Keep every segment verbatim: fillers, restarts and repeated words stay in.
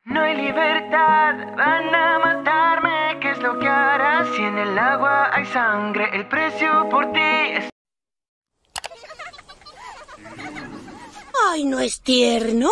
No hay libertad, van a matarme. ¿Qué es lo que harás si en el agua hay sangre? El precio por ti es... Ay, ¿no es tierno?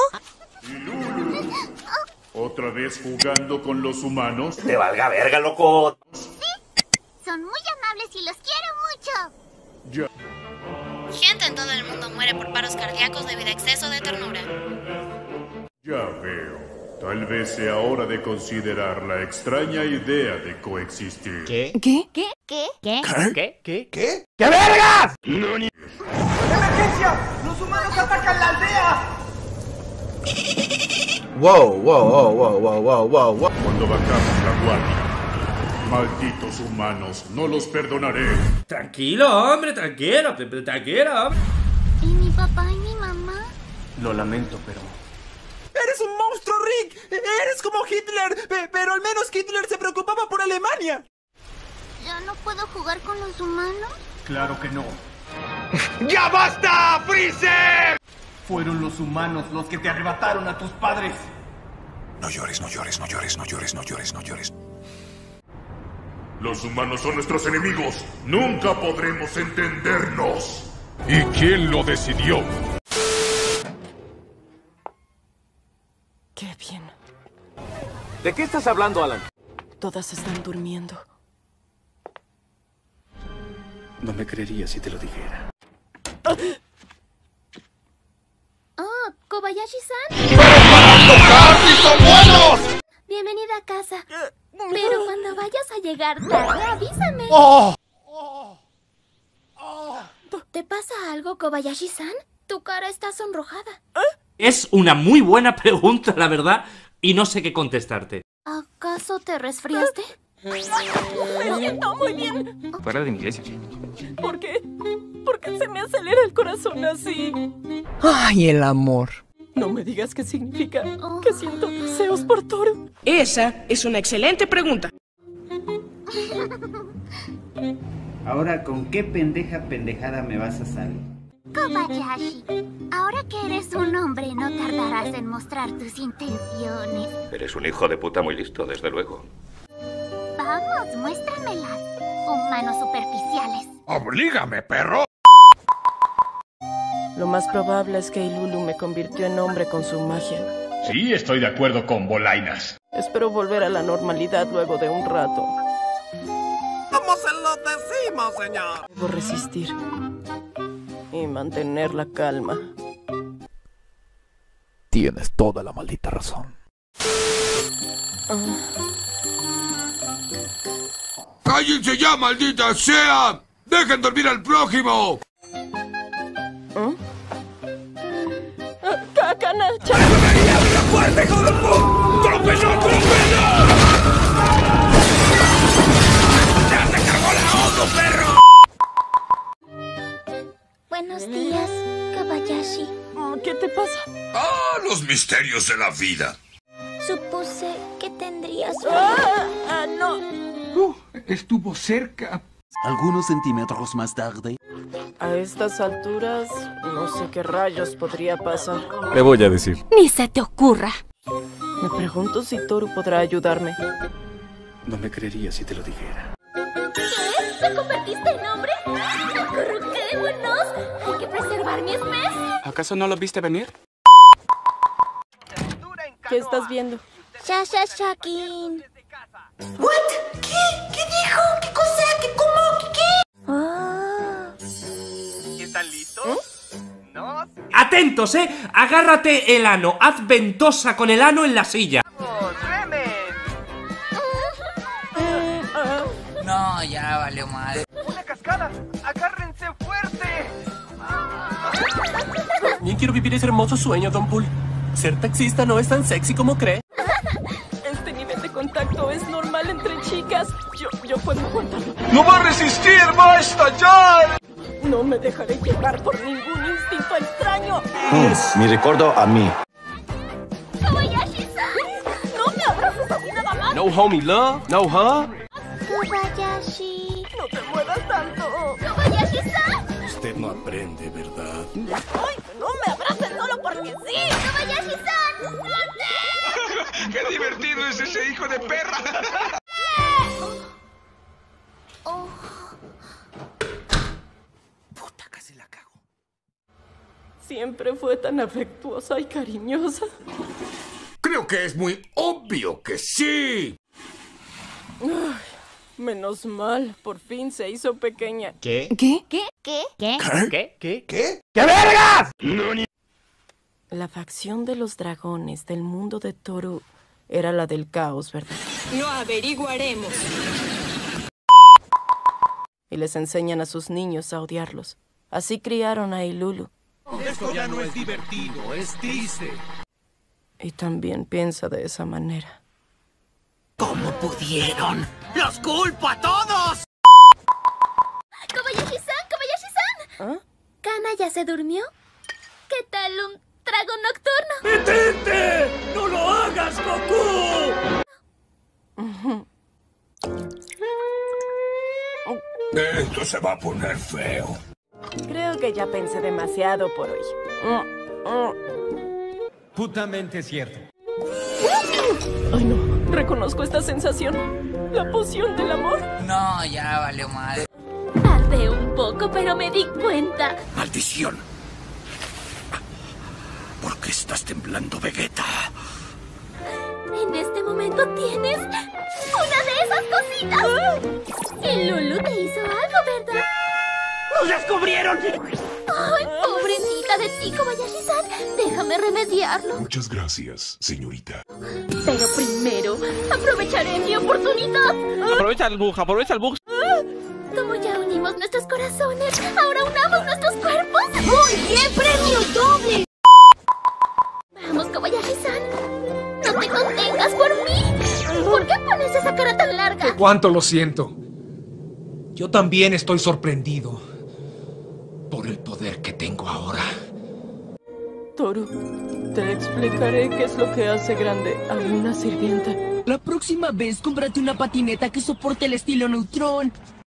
¿Otra vez jugando con los humanos? ¡Te valga verga, loco! Sí, son muy amables y los quiero mucho. Ya. Gente en todo el mundo muere por paros cardíacos debido a exceso de ternura. Ya veo. Tal vez sea hora de considerar la extraña idea de coexistir. ¿Qué? ¿Qué? ¿Qué? ¿Qué? ¿Qué? ¿Qué? ¿Qué? ¿Qué? ¡Qué vergas! ¡Emergencia! ¡Los humanos atacan la aldea! Wow, wow, wow, wow, wow, wow, wow, wow. Cuando bajamos la guardia. Malditos humanos, no los perdonaré. Tranquilo, hombre, tranquilo, tranquilo, hombre. ¿Y mi papá y mi mamá? Lo lamento, pero... ¡Eres un monstruo, Rick! ¡Eres como Hitler! Pe- pero al menos Hitler se preocupaba por Alemania. ¿Ya no puedo jugar con los humanos? Claro que no. ¡Ya basta, Freezer! Fueron los humanos los que te arrebataron a tus padres. No llores, no llores, no llores, no llores, no llores, no llores. Los humanos son nuestros enemigos. Nunca podremos entendernos. ¿Y quién lo decidió? Qué bien. ¿De qué estás hablando, Alan? Todas están durmiendo. No me creería si te lo dijera. Oh, Kobayashi-san. son buenos! Bienvenida a casa. Pero cuando vayas a llegar tarde, avísame. ¡Oh! ¿Te pasa algo, Kobayashi-san? Tu cara está sonrojada. Es una muy buena pregunta, la verdad, y no sé qué contestarte. ¿Acaso te resfriaste? Me siento muy bien. Fuera de mi iglesia. ¿Por qué? ¿Por qué se me acelera el corazón así? ¡Ay, el amor! No me digas qué significa que siento deseos por Toru. Esa es una excelente pregunta. Ahora, ¿con qué pendeja pendejada me vas a salir? Kobayashi, ahora que eres un hombre, no tardarás en mostrar tus intenciones. Eres un hijo de puta muy listo, desde luego. Vamos, muéstramelas. Humanos superficiales. ¡Oblígame, perro! Lo más probable es que Ilulu me convirtió en hombre con su magia. Sí, estoy de acuerdo con Bolainas. Espero volver a la normalidad luego de un rato. ¿Cómo se lo decimos, señor? Debo resistir y mantener la calma. Tienes toda la maldita razón. ¡Cállense ya, maldita sea! ¡Dejen dormir al prójimo! ¿Mm? ¡Cacanacha! ¡La puerta, hijo de puta! ¡Tropezó, tropezó! ¡Ya te cargó la ojo, perro! Buenos días, Kobayashi. ¿Qué te pasa? ¡Ah, los misterios de la vida! Supuse que tendrías ¡Ah! ¡Ah, no! Uh, estuvo cerca. Algunos centímetros más tarde. A estas alturas, no sé qué rayos podría pasar. Le voy a decir. Ni se te ocurra. Me pregunto si Toru podrá ayudarme. No me creería si te lo dijera. ¿Qué? ¿Te convertiste en hombre? ¡Acurruquémonos! Hay que preservar mi especie. ¿Acaso no lo viste venir? ¿Qué estás viendo? Shashashakin. ¿What? ¿Qué? ¿Qué dijo? ¿Qué cosa? ¿Qué cómo? ¿Qué qué? Ah. ¿Están listos? ¿Eh? No. ¡Atentos, eh! Agárrate el ano, haz ventosa con el ano en la silla. No, ya valió mal. ¡Una cascada! ¡Agárrense fuerte! También quiero vivir ese hermoso sueño, Don Pool. Ser taxista no es tan sexy como cree. Este nivel de contacto es normal entre chicas. Yo, yo puedo aguantarlo. ¡No va a resistir! ¡Va a estallar! No me dejaré llevar por ningún instinto extraño. Mm, mi recuerdo a mí. Kobayashi-san. No me abraces así nada más. No homie love, no huh? Kobayashi. No te muevas tanto. Kobayashi-san. Usted no aprende, ¿verdad? Ay, no me abraces solo porque sí. Kobayashi-san. ¡Muerte! ¡Qué divertido es ese hijo de perra! Oh. Puta, casi la cago. Siempre fue tan afectuosa y cariñosa. Creo que es muy obvio que sí. Ay, menos mal, por fin se hizo pequeña. ¿Qué? ¿Qué? ¿Qué? ¿Qué? ¿Qué? ¿Qué? ¿Qué? ¿Qué? ¡Qué vergas! La facción de los dragones del mundo de Toru era la del caos, ¿verdad? Lo averiguaremos. Y les enseñan a sus niños a odiarlos. Así criaron a Ilulu. Esto ya no es divertido, es triste. Y también piensa de esa manera. ¿Cómo pudieron? ¡Los culpo a todos! ¡Kobayashi-san! ¡Kobayashi-san! ¿Ah? ¿Kana ya se durmió? ¿Qué tal un trago nocturno? ¡Detente! ¡No lo hagas, Goku! Esto se va a poner feo. Creo que ya pensé demasiado por hoy. Putamente cierto. Ay, no. Reconozco esta sensación. La poción del amor. No, ya valió mal. Tardé un poco, pero me di cuenta. ¡Maldición! ¿Por qué estás temblando, Vegeta? En este momento tienes una de esas cositas. El Lulu te hizo algo, ¿verdad? ¡Nos descubrieron! ¡Ay, pobrecita de ti, Kobayashi-san! Déjame remediarlo. Muchas gracias, señorita. Pero primero, aprovecharé mi oportunidad. Aprovecha el bug, aprovecha el bug. Como ya unimos nuestros corazones, ahora unamos nuestros cuerpos. ¡Muy bien, premio doble! Vamos, Kobayashi-san. No te contengas por mí. ¿Por qué pones esa cara tan larga? ¿Cuánto lo siento? Yo también estoy sorprendido por el poder que tengo ahora. Toru, te explicaré qué es lo que hace grande a una sirvienta. La próxima vez cómprate una patineta que soporte el estilo Neutrón.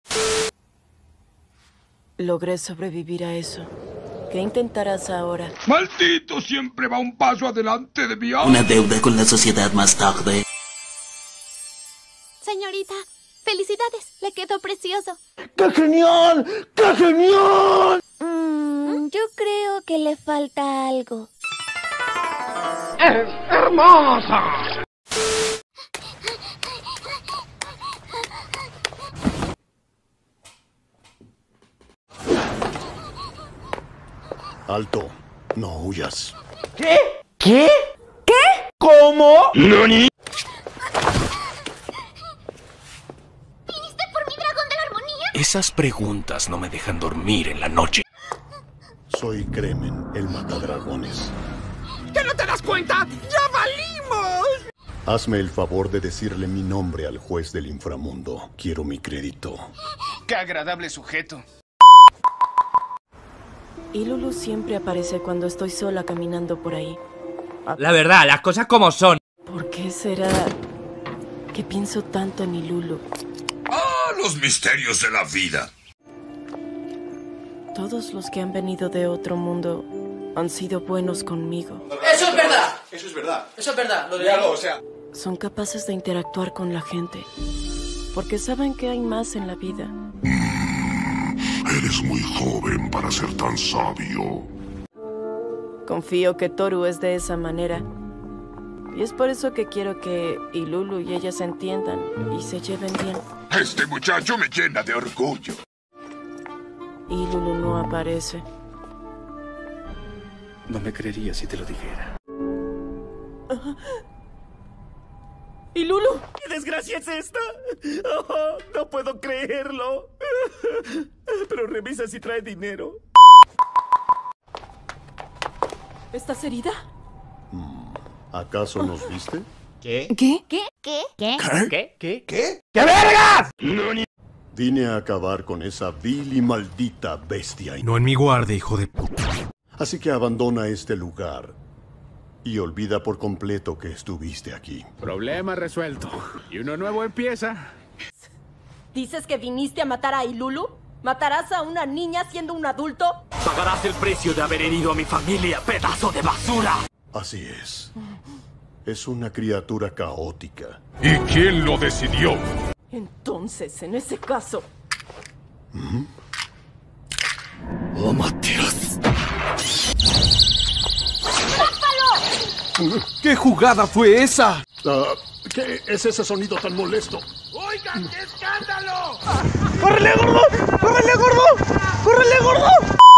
Logré sobrevivir a eso. ¿Qué intentarás ahora? ¡Maldito! Siempre va un paso adelante de mí. Una deuda con la sociedad más tarde. Señorita, felicidades. Le quedó precioso. ¡Qué genial! ¡Qué genial! Mm, yo creo que le falta algo. ¡Es hermosa! Alto, no huyas. ¿Qué? ¿Qué? ¿Qué? ¿Cómo? ¿Nani? ¿Viniste por mi dragón de la armonía? Esas preguntas no me dejan dormir en la noche. Soy Kremen, el matadragones. ¿Ya no te das cuenta? ¡Ya valimos! Hazme el favor de decirle mi nombre al juez del inframundo. Quiero mi crédito. ¡Qué agradable sujeto! Ilulu siempre aparece cuando estoy sola caminando por ahí. La verdad, las cosas como son. ¿Por qué será que pienso tanto en Ilulu? ¡Ah, los misterios de la vida! Todos los que han venido de otro mundo han sido buenos conmigo. ¡Eso es verdad! Eso es verdad. Eso es verdad. Lo Dígalo, o sea. Son capaces de interactuar con la gente. Porque saben que hay más en la vida. Eres muy joven para ser tan sabio. Confío que Toru es de esa manera. Y es por eso que quiero que Ilulu y ella se entiendan y se lleven bien. Este muchacho me llena de orgullo. Ilulu no aparece. No me creería si te lo dijera. ¡Ilulu! ¿Qué desgracia es esta? Oh, no puedo creerlo. Pero revisa si trae dinero. ¿Estás herida? ¿Acaso nos viste? ¿Qué? ¿Qué? ¿Qué? ¿Qué? ¿Qué? ¿Qué? ¿Qué? ¿Qué? ¡Qué vergas! Vine a acabar con esa vil y maldita bestia. No en mi guardia, hijo de puta. Así que abandona este lugar y olvida por completo que estuviste aquí. Problema resuelto. Y uno nuevo empieza. ¿Dices que viniste a matar a Ilulu? ¿Matarás a una niña siendo un adulto? Pagarás el precio de haber herido a mi familia, pedazo de basura. Así es. Es una criatura caótica. ¿Y quién lo decidió? Entonces, en ese caso... ¿Mm? ¡Oh, Matías! ¿Qué jugada fue esa? Uh, ¿Qué es ese sonido tan molesto? ¡Oigan, qué escándalo! ¡Córrele, gordo! ¡Córrele, gordo! ¡Córrele, gordo!